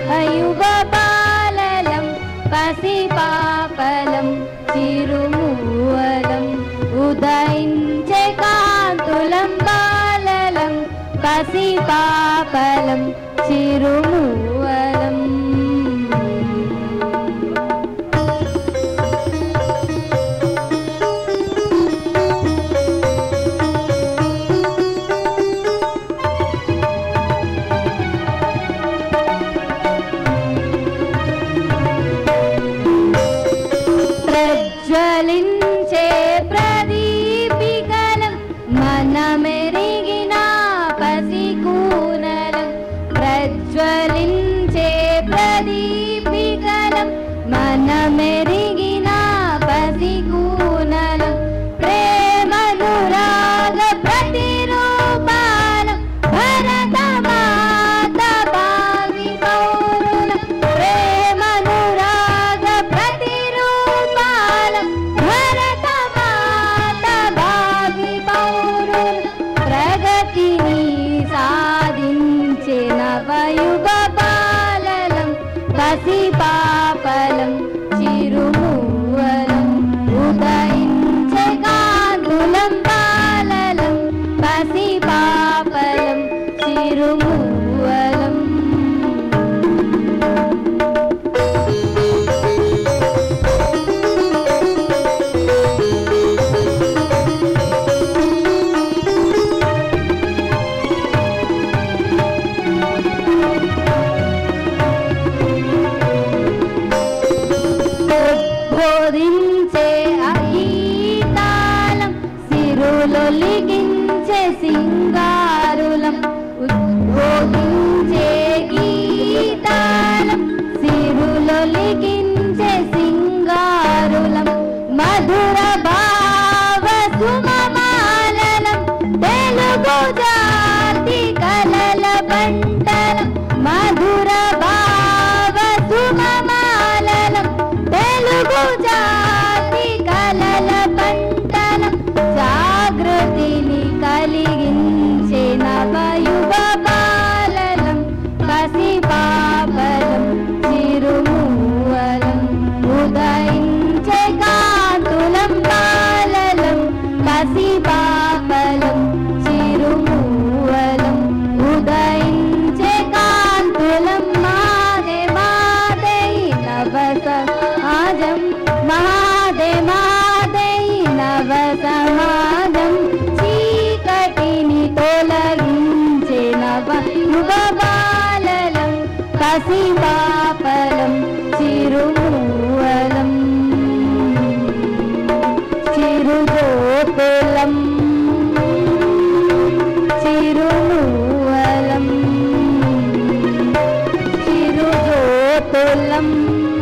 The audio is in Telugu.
నవయుగపాలలం పసిపాపలం చిరుమూవలం ఉదయించే కాంతులం బాలలం పసిపాపలం చిరుమూవలం. ప్రజ్వలించే ప్రదీపికలం మనమెరిగిన పసికూనలం ప్రజ్వలించే ప్రదీపికలం మనమెరిగిన పసికూనలం ప్రేమనురాగ ప్రతిరూపాలం భరత మాత భావి పౌరులం ప్రేమనురాగ ప్రతిరూపాలం భరత మాత భావి పౌరులం ప్రగతిని సాధించే నవయుగ పాలలం పసిపాపలం చిరుమూవలం ఉదయించే కాంతులం బాలలం పసిపాపలం చిరుమూవలం. ఉద్బోధించే అగీతాలం సిరులొలిగించే సింగారులం ఉద్బోధించే గీతాలం సిరులొలిగించే సింగారులం మధుర భావ సుమమాలలం తెలుగు జాతి కలల పంటలం మధుర భావ సుమమాలలం తెలుగు జాతి కలల పంటలం జాగృతిని కలిగించే నవయుగ పాలలం పసిపాపలం చిరుమూవలం ఉదయించే కాంతులం బాలలం పసిపాపలం చిరుమూవలం ఉదయించే కాంతులం మాదే మాదే నవ సమాజం మాదే మాదే నవ సమాజం చీకటిని తొలగించే నవయుగ బాలలం పసిపాపలం చిరుమూవలం చిరుగోకులం చిరుమూవలం చిరుగోకులం